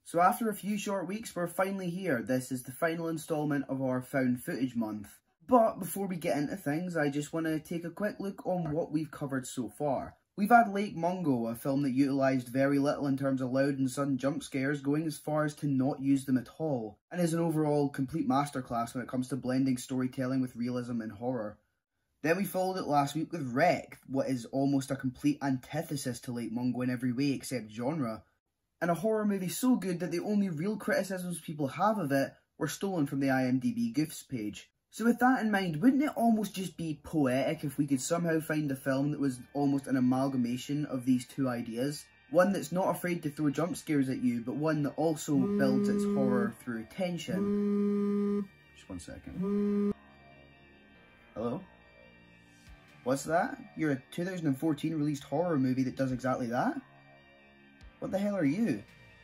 So after a few short weeks, we're finally here. This is the final installment of our found footage month. But before we get into things, I just want to take a quick look on what we've covered so far. We've had Lake Mungo, a film that utilised very little in terms of loud and sudden jump scares, going as far as to not use them at all, and is an overall complete masterclass when it comes to blending storytelling with realism and horror. Then we followed it last week with Wreck, what is almost a complete antithesis to Lake Mungo in every way except genre, and a horror movie so good that the only real criticisms people have of it were stolen from the IMDb Goofs page. So with that in mind, wouldn't it almost just be poetic if we could somehow find a film that was almost an amalgamation of these two ideas? One that's not afraid to throw jump scares at you, but one that also builds its horror through tension. Just 1 second. Hello? What's that? You're a 2014 released horror movie that does exactly that? What the hell are you?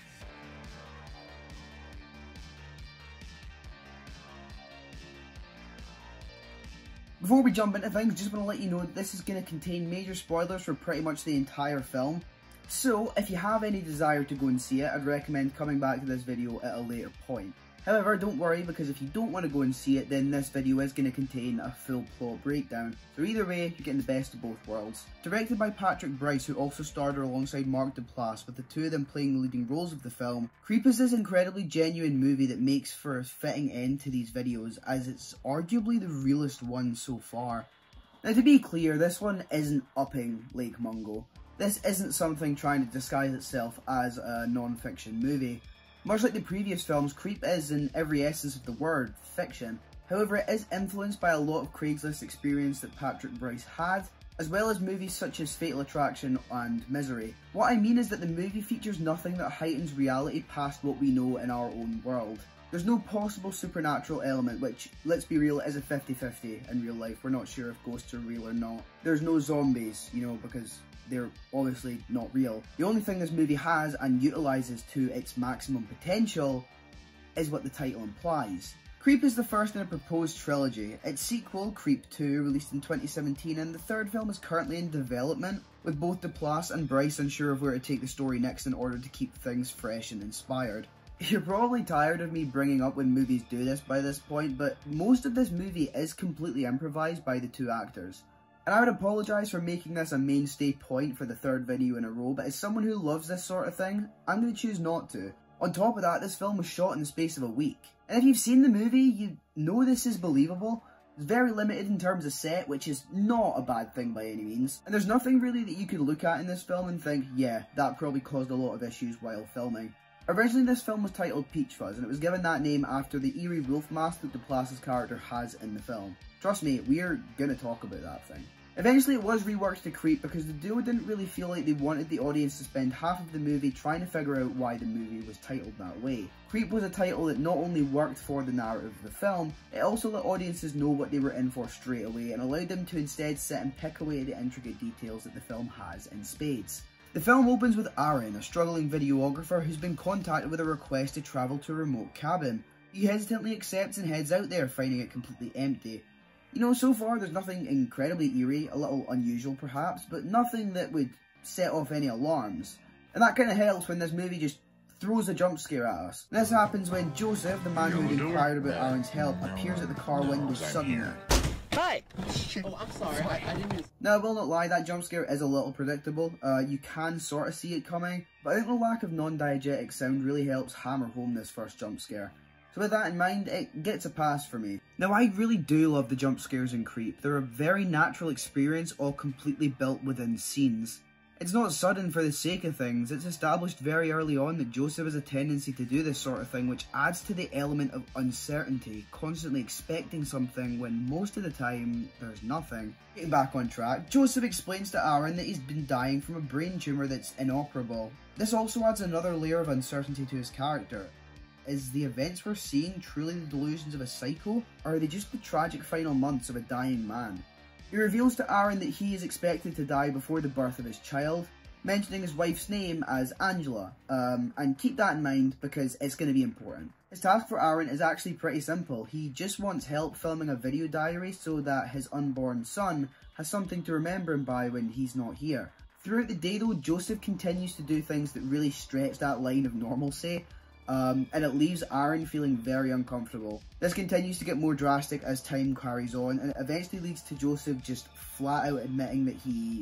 Before we jump into things, just want to let you know that this is going to contain major spoilers for pretty much the entire film. So, if you have any desire to go and see it, I'd recommend coming back to this video at a later point. However, don't worry, because if you don't want to go and see it, then this video is going to contain a full plot breakdown. So either way, you're getting the best of both worlds. Directed by Patrick Bryce, who also starred alongside Mark Duplass, with the two of them playing the leading roles of the film, Creep is this incredibly genuine movie that makes for a fitting end to these videos, as it's arguably the realest one so far. Now to be clear, this one isn't upping Lake Mungo. This isn't something trying to disguise itself as a non-fiction movie. Much like the previous films, Creep is, in every essence of the word, fiction. However, it is influenced by a lot of Craigslist experience that Patrick Bryce had, as well as movies such as Fatal Attraction and Misery. What I mean is that the movie features nothing that heightens reality past what we know in our own world. There's no possible supernatural element, which, let's be real, is a 50-50 in real life. We're not sure if ghosts are real or not. There's no zombies, you know, because they're obviously not real. The only thing this movie has and utilises to its maximum potential is what the title implies. Creep is the first in a proposed trilogy. Its sequel, Creep 2, released in 2017, and the third film is currently in development, with both Duplass and Bryce unsure of where to take the story next in order to keep things fresh and inspired. You're probably tired of me bringing up when movies do this by this point, but most of this movie is completely improvised by the two actors. And I would apologise for making this a mainstay point for the third video in a row, but as someone who loves this sort of thing, I'm going to choose not to. On top of that, this film was shot in the space of a week. And if you've seen the movie, you know this is believable. It's very limited in terms of set, which is not a bad thing by any means. And there's nothing really that you could look at in this film and think, yeah, that probably caused a lot of issues while filming. Originally, this film was titled Peach Fuzz, and it was given that name after the eerie wolf mask that Duplass's character has in the film. Trust me, we're gonna talk about that thing. Eventually it was reworked to Creep because the duo didn't really feel like they wanted the audience to spend half of the movie trying to figure out why the movie was titled that way. Creep was a title that not only worked for the narrative of the film, it also let audiences know what they were in for straight away and allowed them to instead sit and pick away at the intricate details that the film has in spades. The film opens with Aaron, a struggling videographer who's been contacted with a request to travel to a remote cabin. He hesitantly accepts and heads out there, finding it completely empty. You know, so far there's nothing incredibly eerie, a little unusual perhaps, but nothing that would set off any alarms. And that kind of helps when this movie just throws a jump scare at us. This happens when Joseph, the man who had inquired about Aaron's help, appears at the car window suddenly. Hi! Oh, I'm sorry, I didn't mean to... Now, I will not lie, that jump scare is a little predictable. You can sort of see it coming, but I think the lack of non-diegetic sound really helps hammer home this first jump scare. So with that in mind, it gets a pass for me. Now, I really do love the jump scares in Creep. They're a very natural experience, all completely built within scenes. It's not sudden for the sake of things. It's established very early on that Joseph has a tendency to do this sort of thing, which adds to the element of uncertainty, constantly expecting something when most of the time there's nothing. Getting back on track, Joseph explains to Aaron that he's been dying from a brain tumour that's inoperable. This also adds another layer of uncertainty to his character. Is the events we're seeing truly the delusions of a psycho, or are they just the tragic final months of a dying man? He reveals to Aaron that he is expected to die before the birth of his child, mentioning his wife's name as Angela, and keep that in mind because it's going to be important. His task for Aaron is actually pretty simple. He just wants help filming a video diary so that his unborn son has something to remember him by when he's not here. Throughout the day though, Joseph continues to do things that really stretch that line of normalcy. and it leaves Aaron feeling very uncomfortable. This continues to get more drastic as time carries on, and it eventually leads to Joseph just flat out admitting that he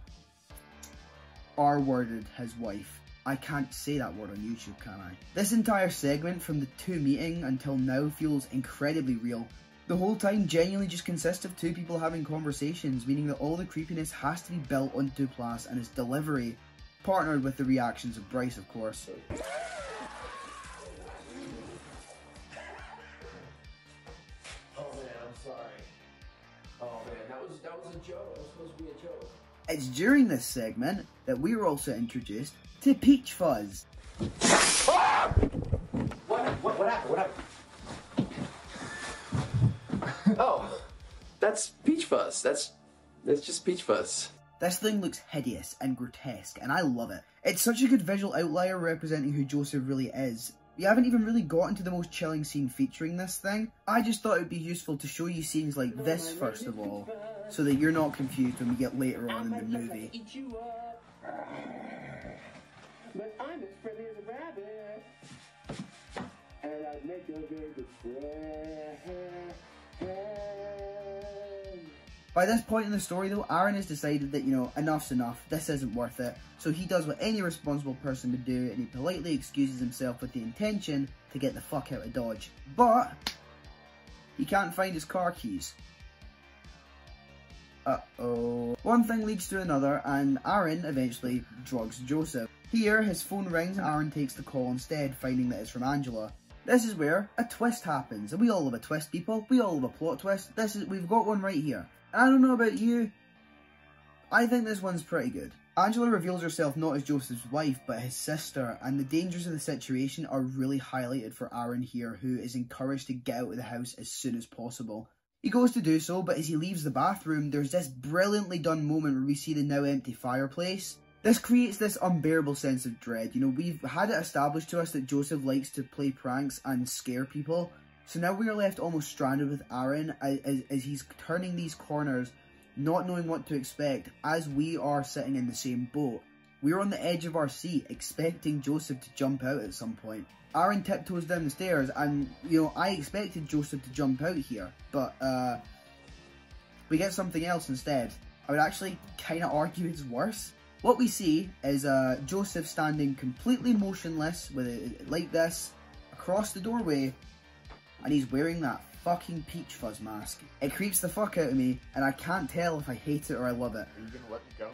R-worded his wife. I can't say that word on YouTube, can I? This entire segment from the two meeting until now feels incredibly real. The whole time genuinely just consists of two people having conversations, meaning that all the creepiness has to be built on Duplass and his delivery, partnered with the reactions of Bryce, of course. Oh man, I'm sorry. Oh man, that was a joke. That was supposed to be a joke. It's during this segment that we were also introduced to Peach Fuzz. What happened? Oh, that's Peach Fuzz. That's just Peach Fuzz. This thing looks hideous and grotesque, and I love it. It's such a good visual outlier representing who Joseph really is. We haven't even really gotten to the most chilling scene featuring this thing. I just thought it would be useful to show you scenes like this first of all, so that you're not confused when we get later on in the movie. But I'm as friendly as a rabbit, and I'd make a very good friend. By this point in the story though, Aaron has decided that, you know, enough's enough, this isn't worth it, so he does what any responsible person would do and he politely excuses himself with the intention to get the fuck out of Dodge. But he can't find his car keys. Uh-oh. One thing leads to another and Aaron eventually drugs Joseph. Here, his phone rings and Aaron takes the call instead, finding that it's from Angela. This is where a twist happens, and we all love a twist, people. We all love a plot twist. We've got one right here. I don't know about you, I think this one's pretty good. Angela reveals herself not as Joseph's wife, but his sister, and the dangers of the situation are really highlighted for Aaron here, who is encouraged to get out of the house as soon as possible. He goes to do so, but as he leaves the bathroom, there's this brilliantly done moment where we see the now empty fireplace. This creates this unbearable sense of dread. You know, we've had it established to us that Joseph likes to play pranks and scare people. So now we are left almost stranded with Aaron as he's turning these corners, not knowing what to expect, as we are sitting in the same boat. We're on the edge of our seat, expecting Joseph to jump out at some point. Aaron tiptoes down the stairs, and, you know, I expected Joseph to jump out here, but, we get something else instead. I would actually kind of argue it's worse. What we see is Joseph standing completely motionless with it like this across the doorway, and he's wearing that fucking Peach Fuzz mask. It creeps the fuck out of me, and I can't tell if I hate it or I love it. Are you gonna let me go?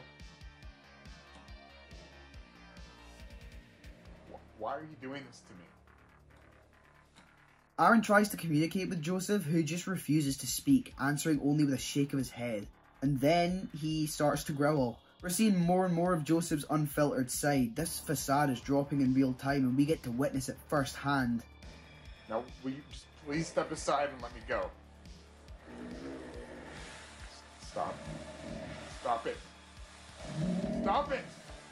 Why are you doing this to me? Aaron tries to communicate with Joseph, who just refuses to speak, answering only with a shake of his head. And then he starts to growl. We're seeing more and more of Joseph's unfiltered side. This facade is dropping in real time, and we get to witness it firsthand. Now, will you just please step aside and let me go? Stop. Stop it. Stop it!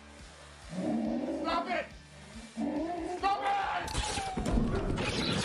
Stop it! Stop it!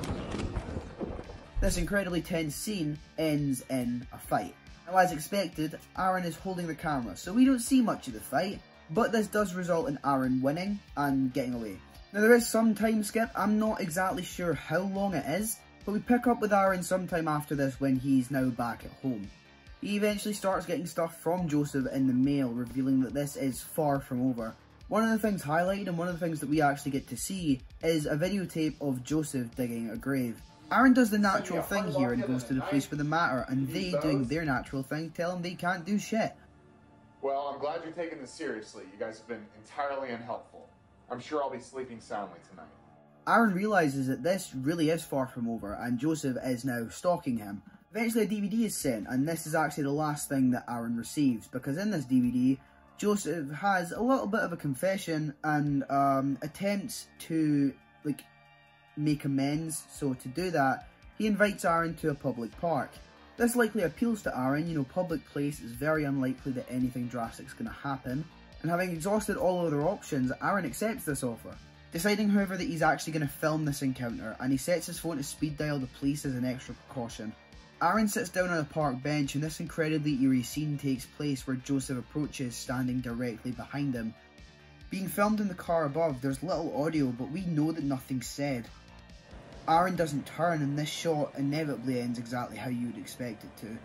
This incredibly tense scene ends in a fight. Now, as expected, Aaron is holding the camera, so we don't see much of the fight, but this does result in Aaron winning and getting away. Now, there is some time skip. I'm not exactly sure how long it is, but we pick up with Aaron sometime after this when he's now back at home. He eventually starts getting stuff from Joseph in the mail, revealing that this is far from over. One of the things highlighted and one of the things that we actually get to see is a videotape of Joseph digging a grave. Aaron does the natural thing here and goes to the police for the matter, and they, doing their natural thing, tell him they can't do shit. Well, I'm glad you're taking this seriously. You guys have been entirely unhelpful. I'm sure I'll be sleeping soundly tonight. Aaron realises that this really is far from over, and Joseph is now stalking him. Eventually a DVD is sent, and this is actually the last thing that Aaron receives, because in this DVD, Joseph has a little bit of a confession and attempts to, like, make amends. So to do that, he invites Aaron to a public park. This likely appeals to Aaron. You know, public place is very unlikely that anything drastic is going to happen, and having exhausted all other options, Aaron accepts this offer, deciding however that he's actually going to film this encounter, and he sets his phone to speed dial the police as an extra precaution. Aaron sits down on a park bench, and this incredibly eerie scene takes place where Joseph approaches, standing directly behind him. Being filmed in the car above, there's little audio, but we know that nothing's said. Aaron doesn't turn, and this shot inevitably ends exactly how you would expect it to.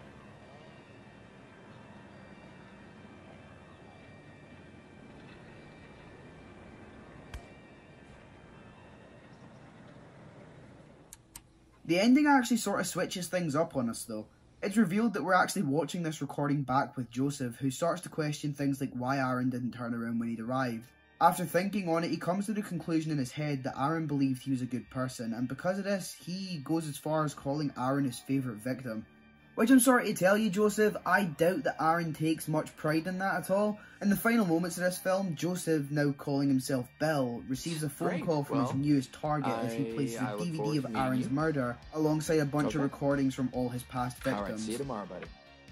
The ending actually sort of switches things up on us though. It's revealed that we're actually watching this recording back with Joseph, who starts to question things like why Aaron didn't turn around when he'd arrived. After thinking on it, he comes to the conclusion in his head that Aaron believed he was a good person, and because of this, he goes as far as calling Aaron his favourite victim. Which I'm sorry to tell you, Joseph, I doubt that Aaron takes much pride in that at all. In the final moments of this film, Joseph, now calling himself Bill, receives a phone call from his newest target as he places a DVD of Aaron's murder, alongside a bunch of recordings from all his past victims. Alright, see you tomorrow, buddy.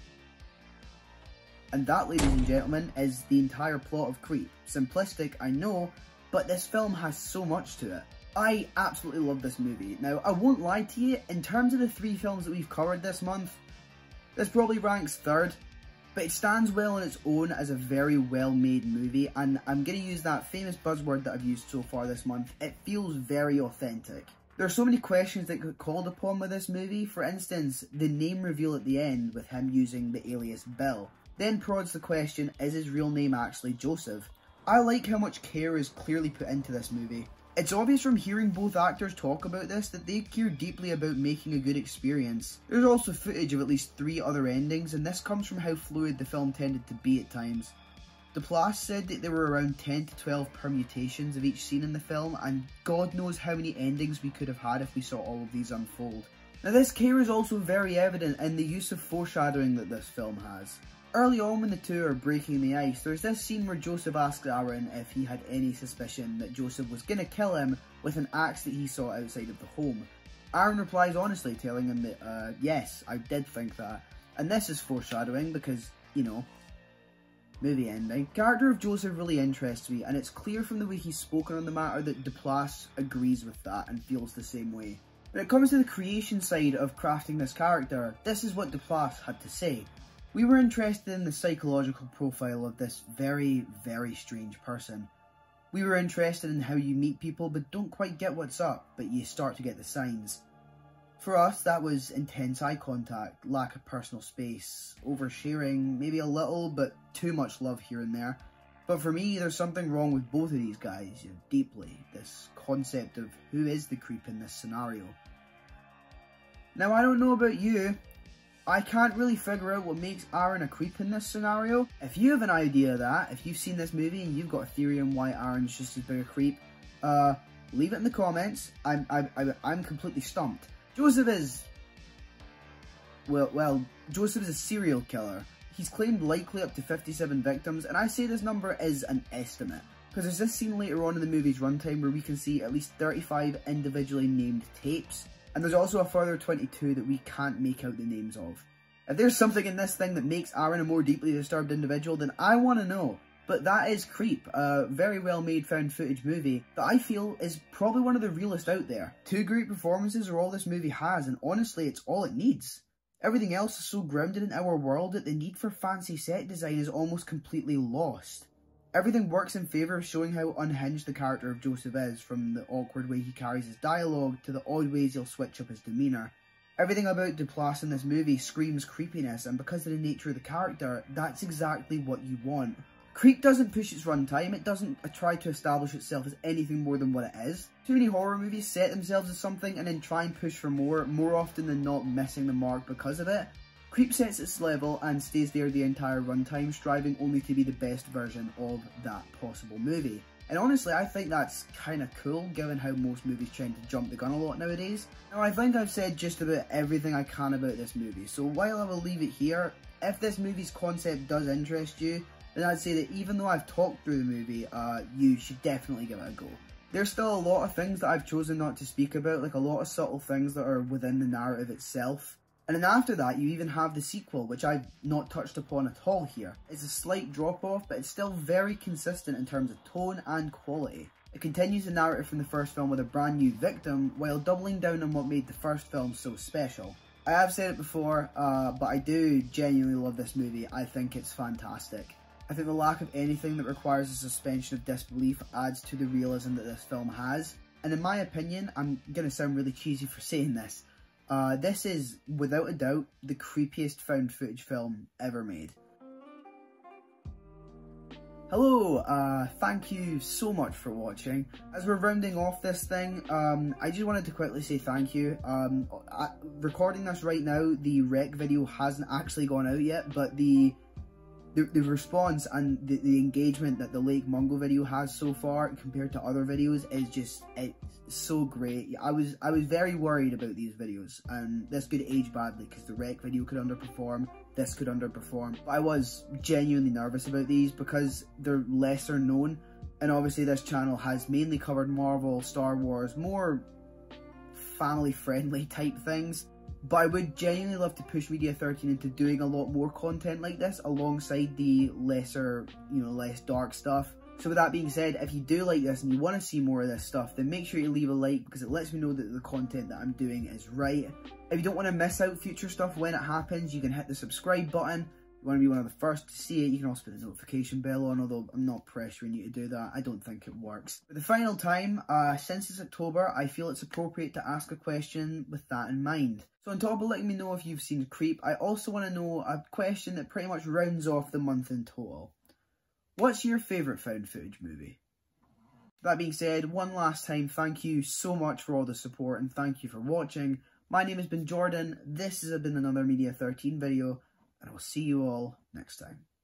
And that, ladies and gentlemen, is the entire plot of Creep. Simplistic, I know, but this film has so much to it. I absolutely love this movie. Now, I won't lie to you, in terms of the 3 films that we've covered this month, this probably ranks 3rd, but it stands well on its own as a very well-made movie, and I'm going to use that famous buzzword that I've used so far this month. It feels very authentic. There are so many questions that get called upon with this movie. For instance, the name reveal at the end with him using the alias Bill. Then prods the question, is his real name actually Joseph? I like how much care is clearly put into this movie. It's obvious from hearing both actors talk about this that they care deeply about making a good experience. There's also footage of at least 3 other endings, and this comes from how fluid the film tended to be at times. Duplass said that there were around 10 to 12 permutations of each scene in the film, and God knows how many endings we could have had if we saw all of these unfold. Now this care is also very evident in the use of foreshadowing that this film has. Early on when the two are breaking the ice, there's this scene where Joseph asks Aaron if he had any suspicion that Joseph was going to kill him with an axe that he saw outside of the home. Aaron replies honestly, telling him that, yes, I did think that. And this is foreshadowing because, you know, movie ending. The character of Joseph really interests me, and it's clear from the way he's spoken on the matter that Duplass agrees with that and feels the same way. When it comes to the creation side of crafting this character, this is what Duplass had to say. We were interested in the psychological profile of this very, very strange person. We were interested in how you meet people but don't quite get what's up, but you start to get the signs. For us, that was intense eye contact, lack of personal space, oversharing, maybe a little but too much love here and there. But for me, there's something wrong with both of these guys, you know, deeply. This concept of who is the creep in this scenario. Now, I don't know about you, I can't really figure out what makes Aaron a creep in this scenario. If you have an idea of that, if you've seen this movie and you've got a theory on why Aaron's just as big a creep, leave it in the comments. I'm completely stumped. Joseph is... Well, Joseph is a serial killer. He's claimed likely up to 57 victims, and I say this number is an estimate. Because there's this scene later on in the movie's runtime where we can see at least 35 individually named tapes. And there's also a further 22 that we can't make out the names of. If there's something in this thing that makes Aaron a more deeply disturbed individual, then I want to know. But that is Creep, a very well made found footage movie that I feel is probably one of the realest out there. 2 great performances are all this movie has, and honestly it's all it needs. Everything else is so grounded in our world that the need for fancy set design is almost completely lost. Everything works in favour of showing how unhinged the character of Joseph is, from the awkward way he carries his dialogue to the odd ways he'll switch up his demeanour. Everything about Duplass in this movie screams creepiness, and because of the nature of the character, that's exactly what you want. Creep doesn't push its runtime, it doesn't try to establish itself as anything more than what it is. Too many horror movies set themselves as something and then try and push for more often than not missing the mark because of it. Creep sets its level and stays there the entire runtime, striving only to be the best version of that possible movie. And honestly, I think that's kind of cool, given how most movies tend to jump the gun a lot nowadays. Now, I think I've said just about everything I can about this movie, so while I will leave it here, if this movie's concept does interest you, then I'd say that even though I've talked through the movie, you should definitely give it a go. There's still a lot of things that I've chosen not to speak about, like a lot of subtle things that are within the narrative itself. And then after that, you even have the sequel, which I've not touched upon at all here. It's a slight drop-off, but it's still very consistent in terms of tone and quality. It continues the narrative from the first film with a brand new victim, while doubling down on what made the first film so special. I have said it before, but I do genuinely love this movie. I think it's fantastic. I think the lack of anything that requires a suspension of disbelief adds to the realism that this film has. And in my opinion, I'm going to sound really cheesy for saying this, this is, without a doubt, the creepiest found footage film ever made. Hello, thank you so much for watching. As we're rounding off this thing, I just wanted to quickly say thank you. Recording this right now, the rec video hasn't actually gone out yet, but the response and the engagement that the Lake Mungo video has so far compared to other videos is just, it's so great. I was very worried about these videos, and this could age badly because the rec video could underperform, this could underperform. But I was genuinely nervous about these because they're lesser known, and obviously this channel has mainly covered Marvel, Star Wars, more family friendly type things. But I would genuinely love to push Media 13 into doing a lot more content like this alongside the lesser, less dark stuff. So with that being said, if you do like this and you want to see more of this stuff, then make sure you leave a like because it lets me know that the content that I'm doing is right. If you don't want to miss out future stuff when it happens, you can hit the subscribe button. If you want to be one of the first to see it, you can also put the notification bell on, although I'm not pressuring you to do that. I don't think it works. For the final time, since it's October, I feel it's appropriate to ask a question with that in mind. So on top of letting me know if you've seen Creep, I also want to know a question that pretty much rounds off the month in total. What's your favourite found footage movie? That being said, one last time, thank you so much for all the support and thank you for watching. My name has been Jordan, this has been another Media 13 video, and I'll see you all next time.